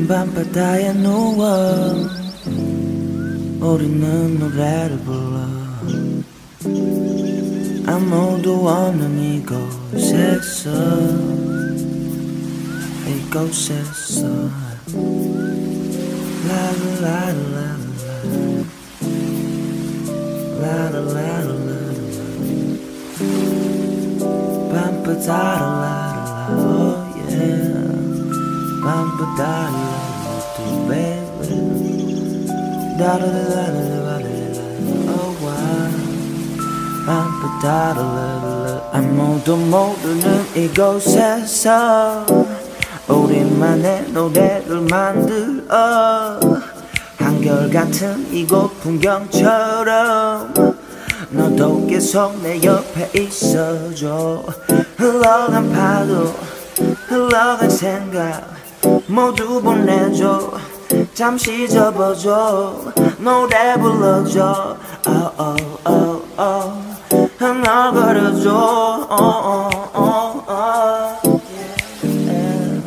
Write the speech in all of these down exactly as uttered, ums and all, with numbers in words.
밤바다에 누워 우리는 노래를 불러 아무도 없는 이곳에서 이곳에서 라라라라라 라라라라라 밤바다라 oh yeah 밤바다라 do baby 다라라라라라 oh wow 밤바다라 아무도 모르는 이곳에서 우리만의 노래를 만들어 한결같은 이곳 풍경처럼 너도 계속 내 옆에 있어줘 흘러간 파도 흘러간 생각 모두 보내줘 잠시 접어줘 노래 불러줘 oh, oh, oh, oh. 널 그려줘 oh, oh, oh, oh. Yeah.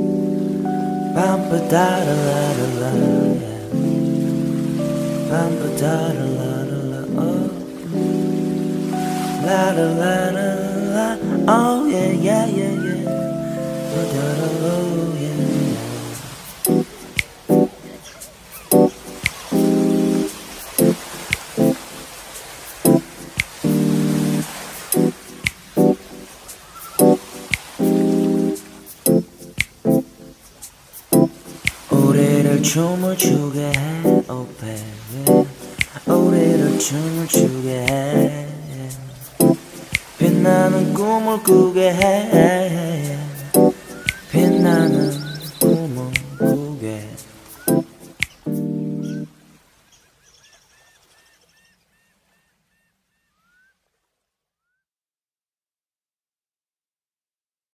밤바다라라라 밤바다라라라 La la la la la, oh yeah yeah yeah yeah, oh da da oh yeah 우리를 춤을 추게 해, oh baby, 우리를 춤을 추게 해. 빛나는 꿈을 꾸게 해 빛나는